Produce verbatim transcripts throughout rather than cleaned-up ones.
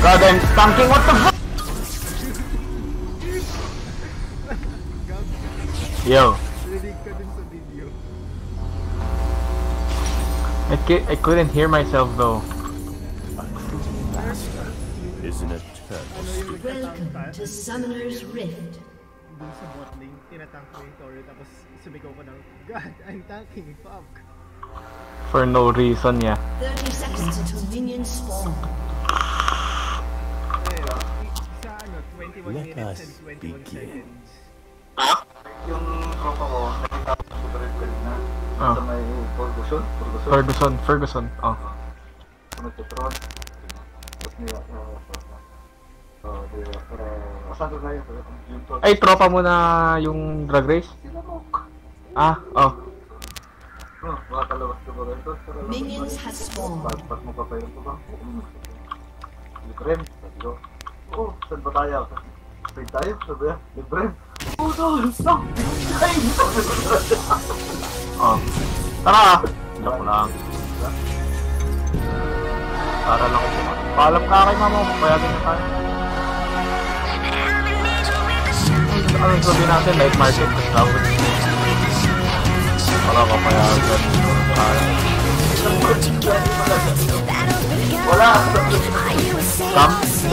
God, I'm stunking, what the fuck? Yo. I, I couldn't hear myself though. Isn't it? Welcome to Summoner's Rift. Dun sa bot lane, tinatank ko yung Tori, tapos sumigaw ko ng, God, I'm tanking, fuck. For no reason, yeah. thirty seconds until minions spawn. Sa ano, twenty-one minutes and twenty-one seconds. Ha? Yung tropa ko, nakita ko sa super red kanina. Ah. Sa may Ferguson. Ferguson. Ferguson, Ferguson, oh. Sa may Petron. Tapos niya, uh, diba, para, asan doon na yun? Ay, tropa mo na yung drag race? Ah, oh. No, mga talabas ko ba ito? Minions has spawned. Pat mo pa pa yun ito ba? Librem, sabi ko. Oo, saan ba tayo? Stay tayo, sabi ya. Librem. Oo, no, stop! Ay, Oh. Tara! Joke lang. Para lang ako. Paalam ka kay mama mo, payagan na tayo. Ano sabihin natin? Night market, kasabot. Para kapayagan. wala! Kam?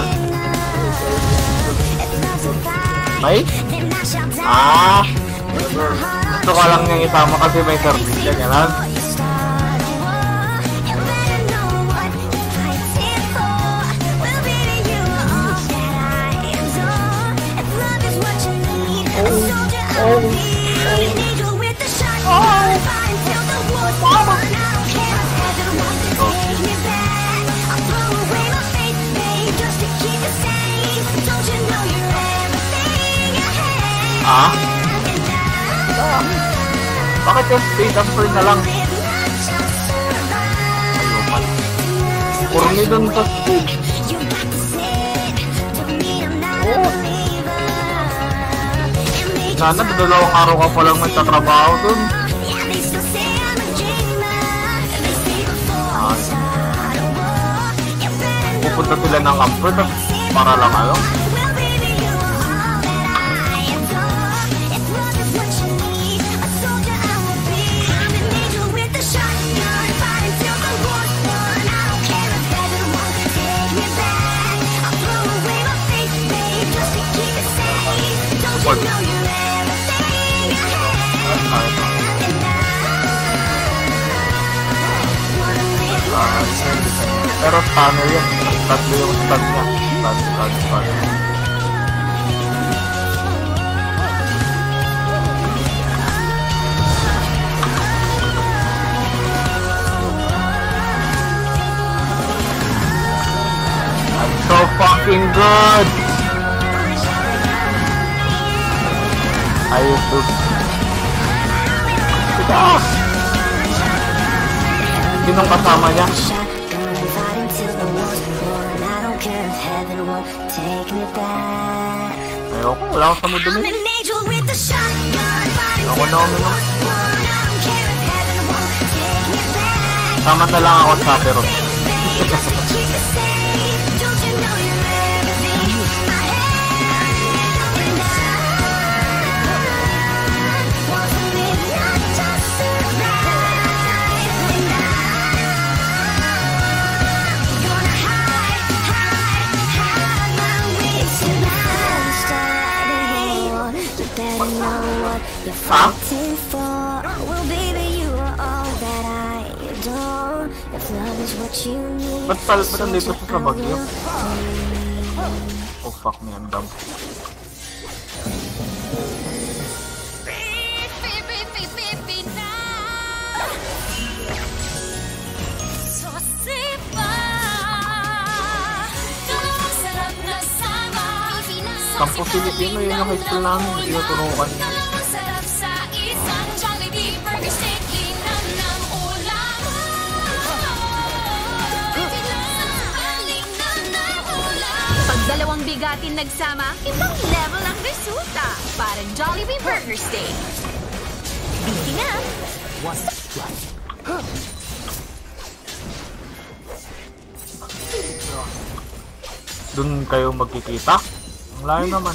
May? Ah! Gusto ko lang niyang isama kasi may service yan, gano'n? Oh, oh, ah? Bakit yung speed upper na lang? Ayuman. Kurmi dun sa speed. Oh. Sana, dalawang araw ka palang magtatrabaho dun. Ah. Pupunta sila ng camper para lang ano? Pero stunner yan. Tatlo yung stun niya. Stun, stun, stun. I'm so fucking good! I used to... Ah! Sinong kasama niya? Ayoko, wala akong samudumi. Ayoko na ako naman. Tama na lang ako sa pero. Ha? Ba't pala ba't nandito sa Bagyo? Oh fuck me, I'm dumb. Kampo Filipino, yun yung high school namin, tinuturukan. Pag dalawang bigatin nagsama, ibang level ang resulta. Parang Jollibee Burger Steak. Biki na! Doon kayo magkikita? Ang layo naman.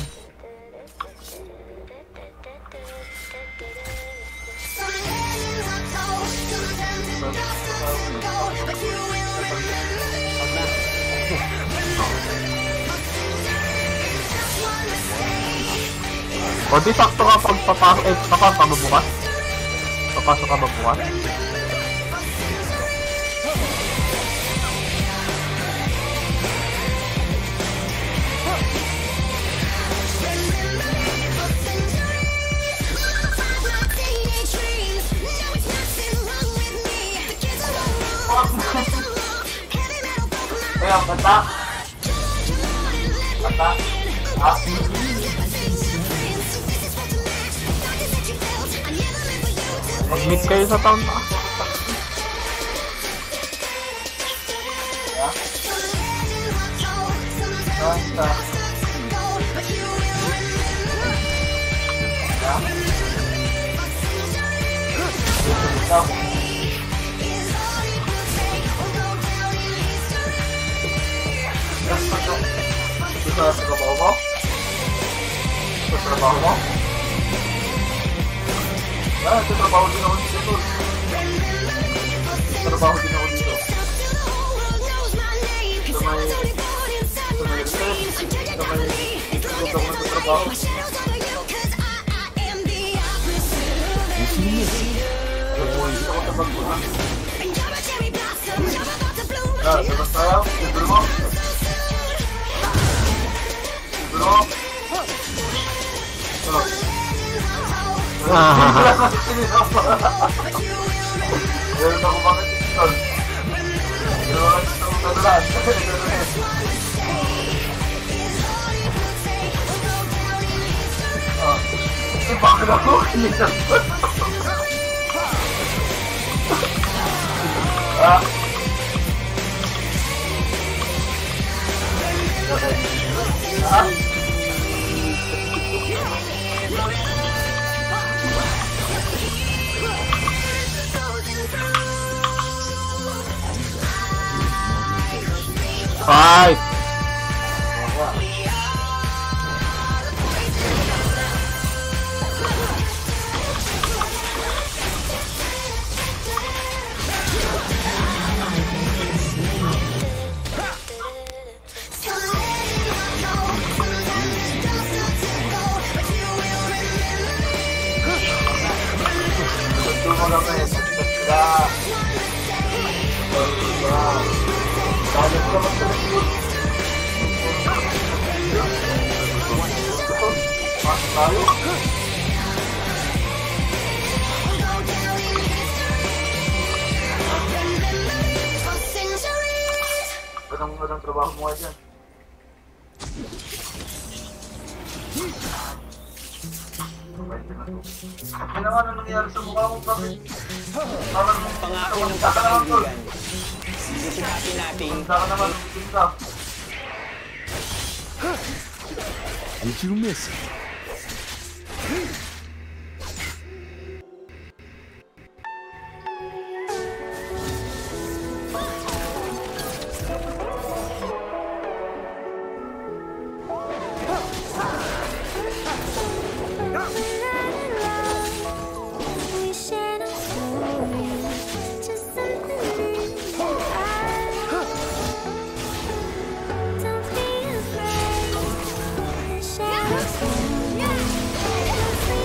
O di sakto ka pag papasok, eh, papasok ka ba bukas? Papasok ka ba bukas? Eh, ang kanta. Kanta. Ah. Mag-meet kayo sa town na. Yeah. Kanta. Yeah. Ikaw. Ito sa trabaho mo? Ito sa trabaho mo? Ah, ito trabaho din ako dito. Trabaho din ako dito. Sa may... Sa may research. Sa may... Ito ako nagtatrabaho. Uy, ito ako trabaho na. Ah, sabas tayo. Ito mo. Bro. Oh. Ah. Meron ako bakit ito. Meron ako ito ang tadalan. Ah. Eh, bakit ako? Kinisan ko. Ah. Ah. Fight! Anong anong trabaho mo ngayon dyan? Ano naman ang nangyari sa mukha mo? Bakit? Parang Pangako ng ka naman tol. pagkakaibigan. Sisipin natin. Punta ka naman, umitin ka. Did you miss it? Yeah.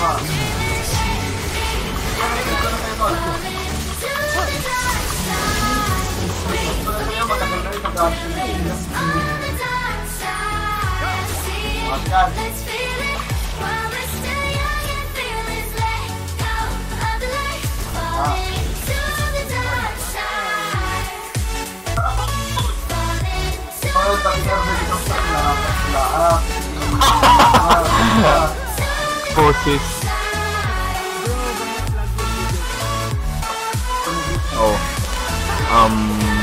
Poses. Oh. Um.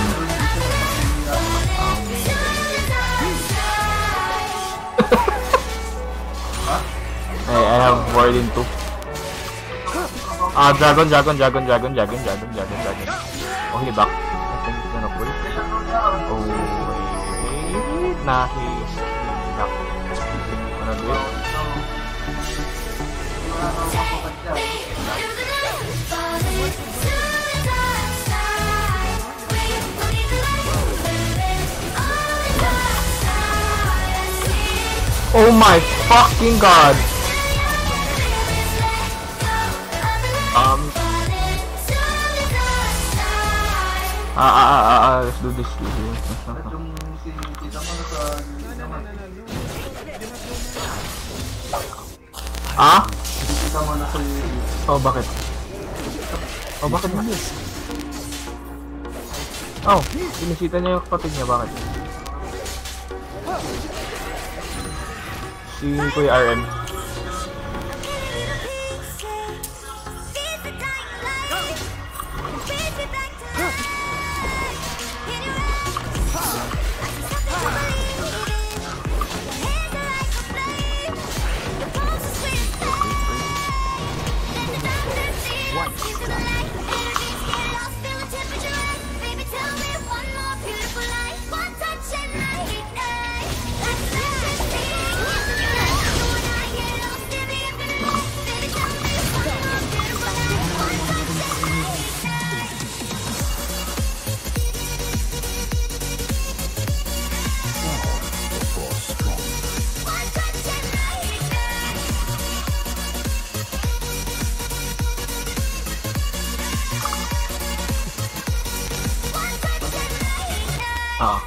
I, I have more than two. Ah, dragon, dragon, dragon, dragon, dragon, dragon, dragon, dragon. Oh, he back. I think it's gonna pull. Oh, wait. Nah, he's back. Gonna do it. Oh my fucking god! Um. Ah, ah, ah, ah, ah, let's do this. Let's do this. Ah? Oh, bakit? Oh, bakit nga? Oh, sinisita niya yung kapatid niya, bakit? Si Kuya R M. Ah.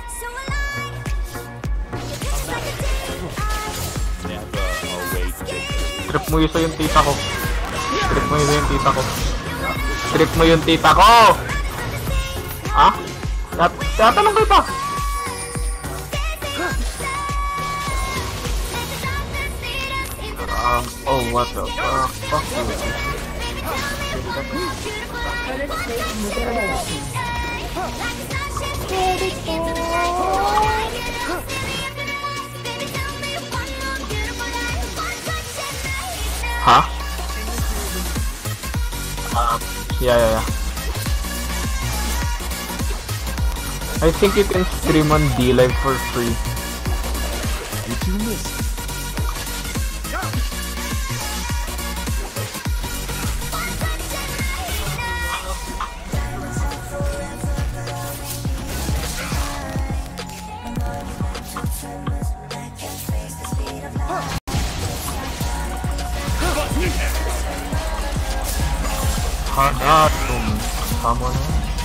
Trip mo yuso yung tita ko. Trip mo yuso yung tita ko. Trip mo yung tita ko! Ah? Tatanong kayo pa! Um, oh, what the fuck? Fuck you. Huh? Uh, yeah, yeah, yeah. I think you can stream on D-Live for free. Did you miss it? Hanatum, come on.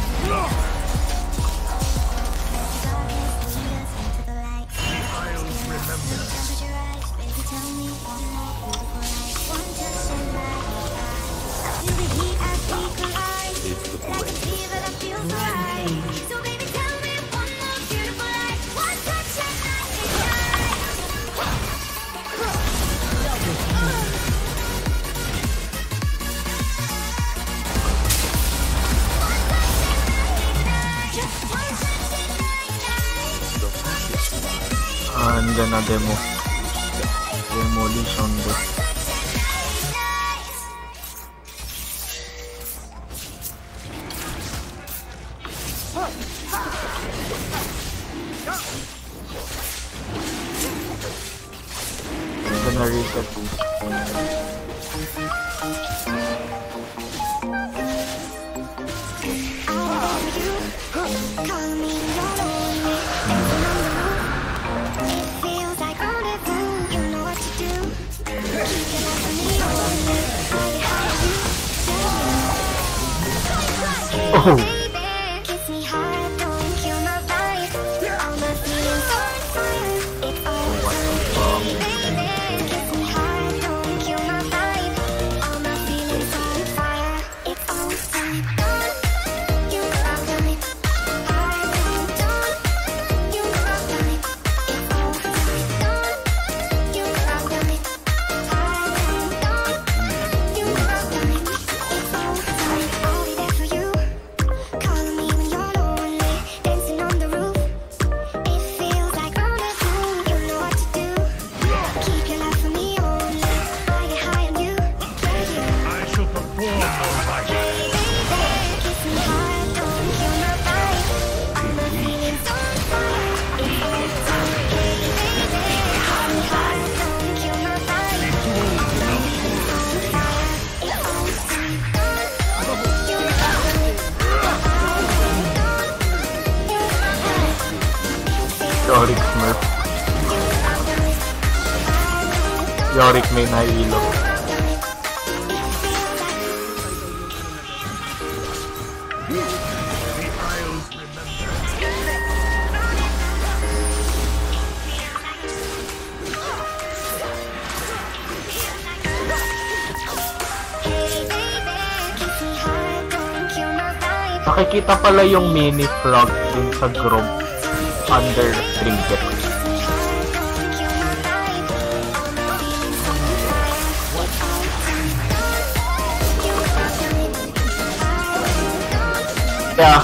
And then a demo. Demolition day. I'm gonna reset. Feels like rendezvous, you know what to do. Keep your eyes on me. Oh! Yorick smurf. Yorick may nahilo. Nakikita pala yung mini frog dun sa group under trinket. Yeah.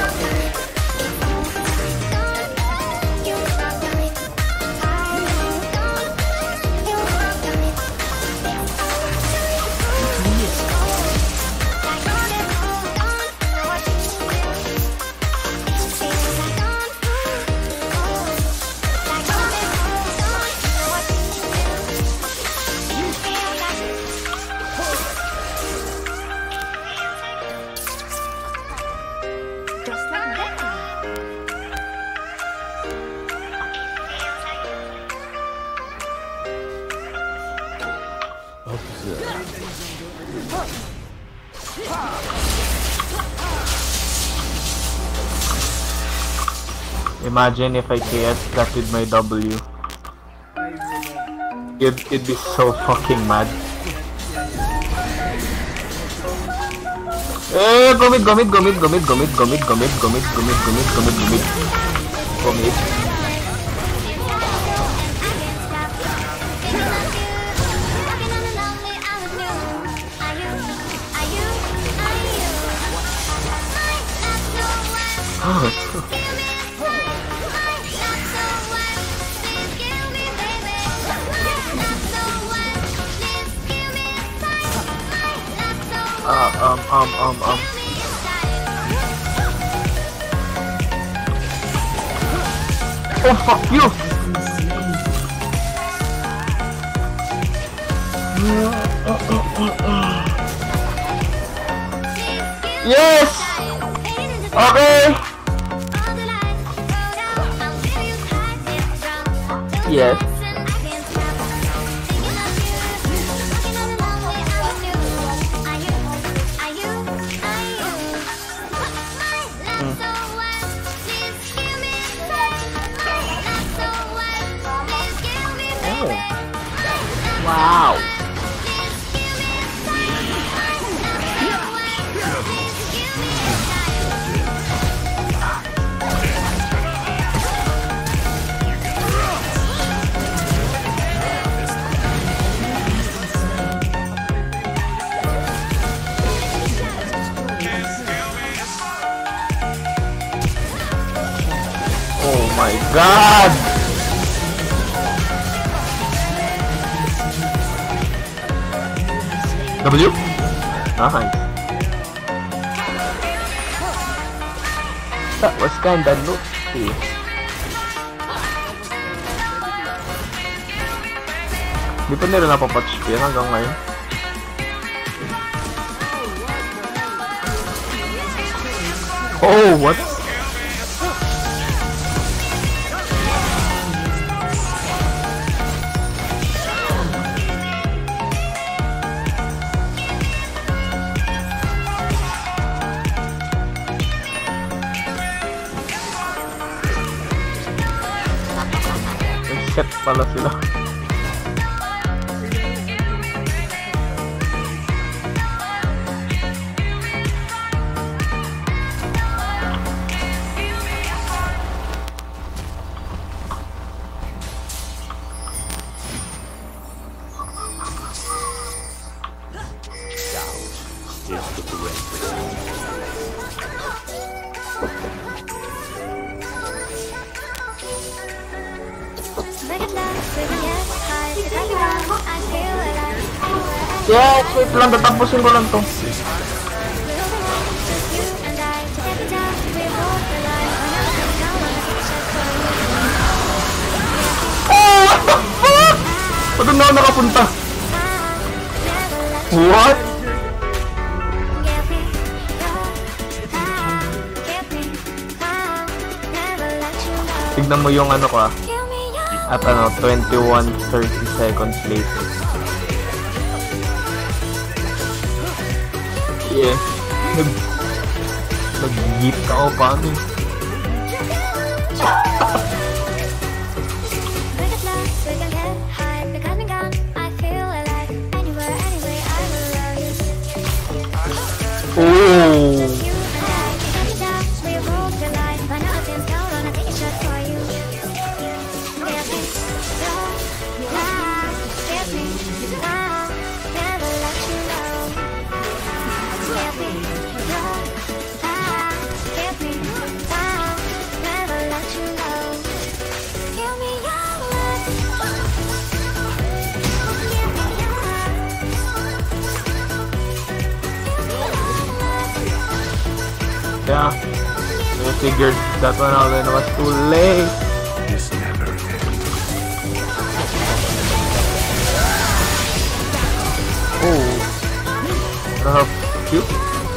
Imagine if I K S that with my W. You'd, you'd be so fucking mad. Eh, gumid, gumid, gumid, gumid, gumid, gumid, gumid, gumid, gumid, gumid, gumid, gumid. Gumid. Uh, um, um, um, um. Oh, fuck you! Yes! Okay! Yes. Wow. Oh my god. W? Nice. That was kinda nifty. Di pa nila napapatch yun hanggang ngayon. Oh, what? Set pala sila. Yes, wait lang, tatapusin ko lang to. Oh, what the fuck? Ba't na ako nakapunta? What? Tignan mo yung ano ko ah. At ano, twenty-one thirty seconds later. Yeah. Nag... Nag-geek ka o paano eh. Oh. Yeah, I figured that one out and it was too late. This never ends. Oh, uh, cute.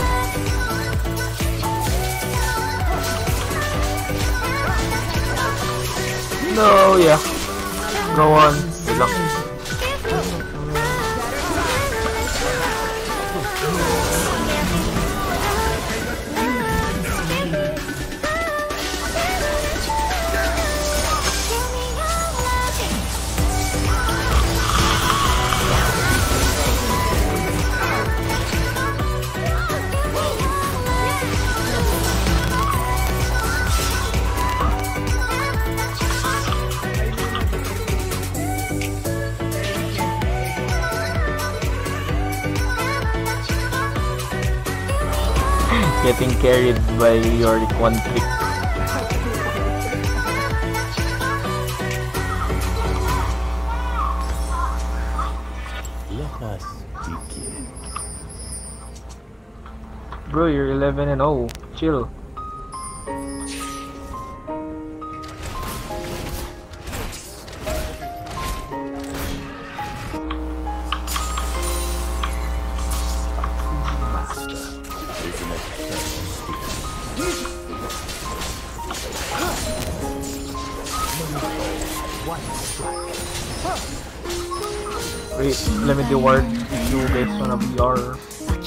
No, yeah. Go on. Good luck. Getting carried by Yorick one trick. Let us begin. Bro, you're eleven and oh. Chill. Wait, let me do word if you guys wanna be our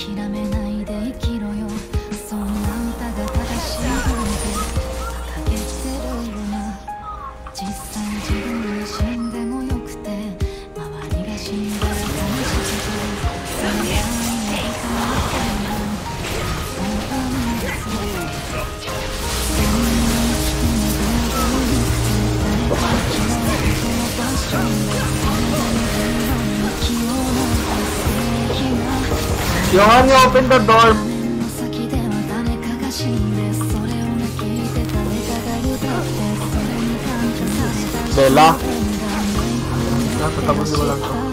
Johan, you open the door. Bella. Nakatapos mo lang to.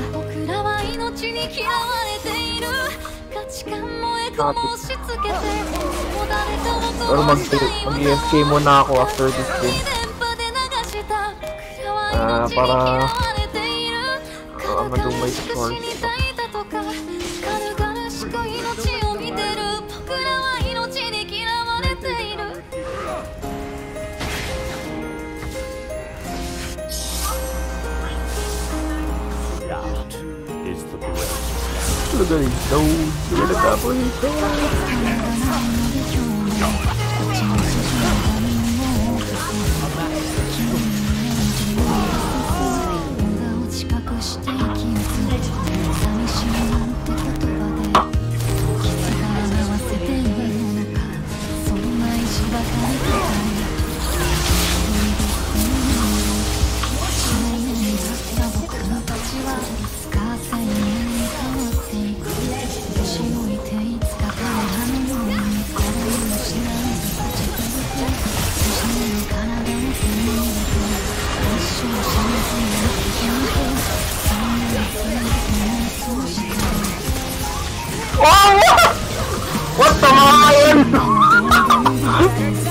Pero mag-A F K muna ako after this game. Ah, uh, para uh, mag-do my scores. Look at these dudes. Look at the top of his head. Oh! What? What the mga yun?